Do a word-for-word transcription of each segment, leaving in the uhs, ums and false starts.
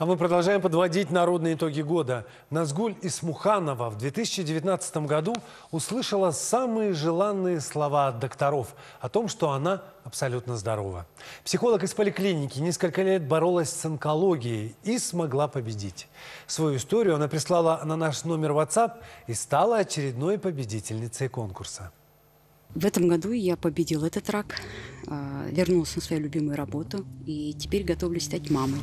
А мы продолжаем подводить народные итоги года. Назгуль Исмуханова в две тысячи девятнадцатом году услышала самые желанные слова от докторов о том, что она абсолютно здорова. Психолог из поликлиники несколько лет боролась с онкологией и смогла победить. Свою историю она прислала на наш номер WhatsApp и стала очередной победительницей конкурса. В этом году я победила этот рак, вернулась на свою любимую работу и теперь готовлюсь стать мамой.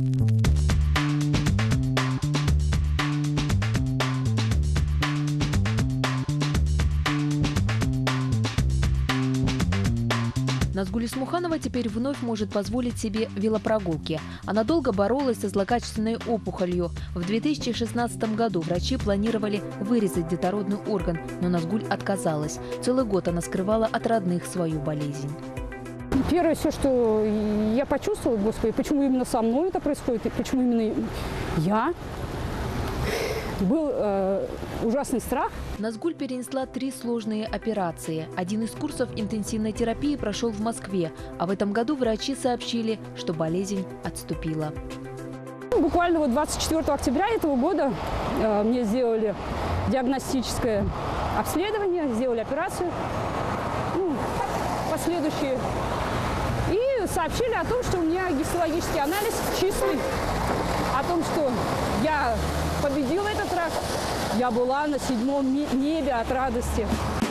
Назгуль Исмуханова теперь вновь может позволить себе велопрогулки. Она долго боролась со злокачественной опухолью. В две тысячи шестнадцатом году врачи планировали вырезать детородный орган, но Назгуль отказалась. Целый год она скрывала от родных свою болезнь. Первое, все, что я почувствовала, Господи, почему именно со мной это происходит, и почему именно я? Был э, ужасный страх. Назгуль перенесла три сложные операции. Один из курсов интенсивной терапии прошел в Москве, а в этом году врачи сообщили, что болезнь отступила. Буквально вот двадцать четвёртого октября этого года э, мне сделали диагностическое обследование, сделали операцию, ну, последующие, и сообщили о том, что у меня гистологический анализ чистый, о том, что я победила этот рак. Я была на седьмом небе от радости.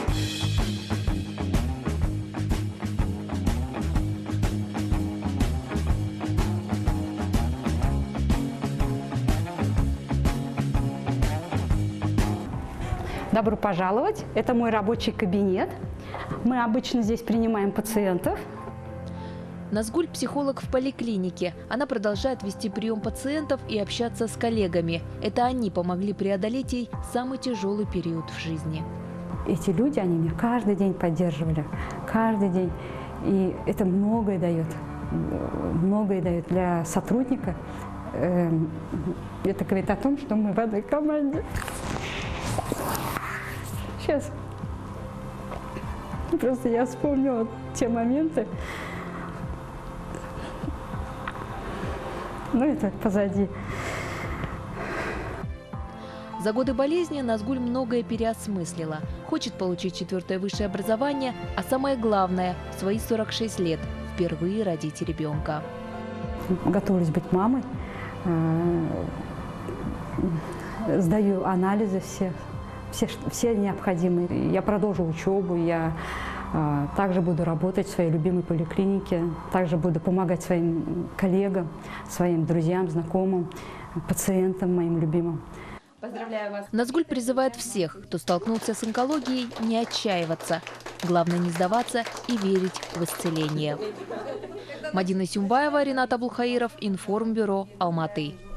Добро пожаловать. Это мой рабочий кабинет. Мы обычно здесь принимаем пациентов. Назгуль – психолог в поликлинике. Она продолжает вести прием пациентов и общаться с коллегами. Это они помогли преодолеть ей самый тяжелый период в жизни. Эти люди, они меня каждый день поддерживали. Каждый день. И это многое дает. Многое дает для сотрудника. Это говорит о том, что мы в одной команде. Сейчас. Просто я вспомнила те моменты. Ну, это позади. За годы болезни Назгуль многое переосмыслила. Хочет получить четвертое высшее образование, а самое главное – в свои сорок шесть лет впервые родить ребенка. Готовлюсь быть мамой. Сдаю анализы все, все, все необходимые. Я продолжу учебу, я также буду работать в своей любимой поликлинике, также буду помогать своим коллегам, своим друзьям, знакомым, пациентам моим любимым. Поздравляю вас! Назгуль призывает всех, кто столкнулся с онкологией, не отчаиваться. Главное не сдаваться и верить в исцеление. Мадина Сюмбаева, Ринат Абулхаиров, Информбюро, Алматы.